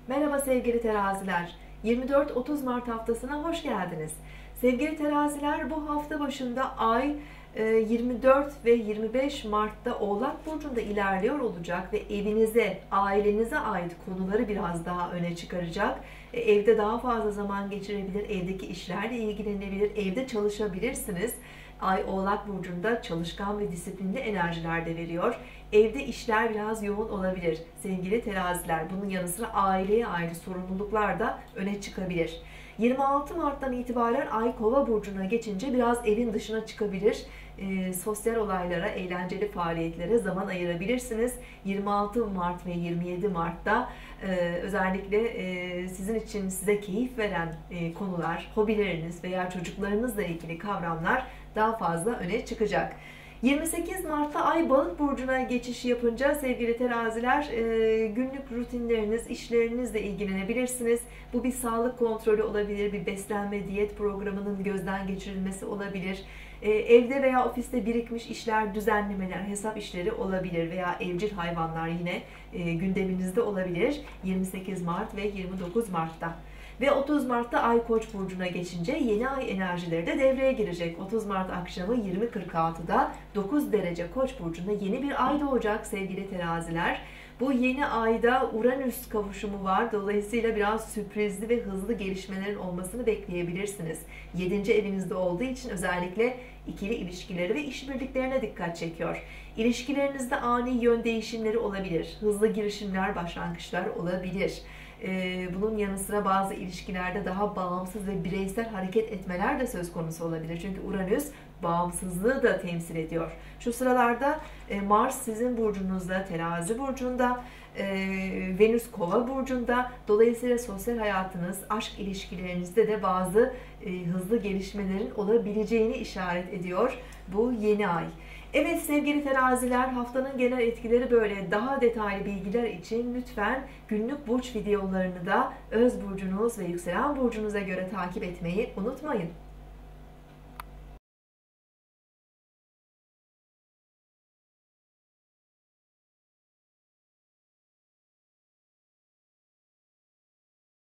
Merhaba sevgili teraziler. 24-30 Mart haftasına hoş geldiniz. Sevgili teraziler, bu hafta başında ay 24 ve 25 Mart'ta Oğlak Burcu'nda ilerliyor olacak ve evinize, ailenize ait konuları biraz daha öne çıkaracak. Evde daha fazla zaman geçirebilir, evdeki işlerle ilgilenebilir, evde çalışabilirsiniz. Ay Oğlak Burcu'nda çalışkan ve disiplinli enerjiler de veriyor. Evde işler biraz yoğun olabilir sevgili teraziler. Bunun yanı sıra aileye ait sorumluluklar da öne çıkabilir. 26 Mart'tan itibaren Ay Kova Burcu'na geçince biraz evin dışına çıkabilir. Sosyal olaylara, eğlenceli faaliyetlere zaman ayırabilirsiniz. 26 Mart ve 27 Mart'ta özellikle sizin için size keyif veren konular, hobileriniz veya çocuklarınızla ilgili kavramlar daha fazla öne çıkacak. 28 Mart'ta Ay Balık Burcu'na geçiş yapınca sevgili teraziler günlük rutinleriniz, işlerinizle ilgilenebilirsiniz. Bu bir sağlık kontrolü olabilir, bir beslenme, diyet programının gözden geçirilmesi olabilir. Evde veya ofiste birikmiş işler, düzenlemeler, hesap işleri olabilir veya evcil hayvanlar yine gündeminizde olabilir 28 Mart ve 29 Mart'ta. Ve 30 Mart'ta Ay Koç burcuna geçince yeni ay enerjileri de devreye girecek. 30 Mart akşamı 20.46'da 9 derece Koç burcunda yeni bir ay doğacak sevgili teraziler. Bu yeni ayda Uranüs kavuşumu var. Dolayısıyla biraz sürprizli ve hızlı gelişmelerin olmasını bekleyebilirsiniz. 7. evinizde olduğu için özellikle ikili ilişkileri ve işbirliklerine dikkat çekiyor. İlişkilerinizde ani yön değişimleri olabilir. Hızlı girişimler, başlangıçlar olabilir. Bunun yanı sıra bazı ilişkilerde daha bağımsız ve bireysel hareket etmeler de söz konusu olabilir. Çünkü Uranüs bağımsızlığı da temsil ediyor. Şu sıralarda Mars sizin burcunuzda, Terazi burcunda, Venüs Kova burcunda. Dolayısıyla sosyal hayatınız, aşk ilişkilerinizde de bazı hızlı gelişmelerin olabileceğini işaret ediyor bu yeni ay. Evet sevgili teraziler, haftanın genel etkileri böyle. Daha detaylı bilgiler için lütfen günlük burç videolarını da öz burcunuz ve yükselen burcunuza göre takip etmeyi unutmayın.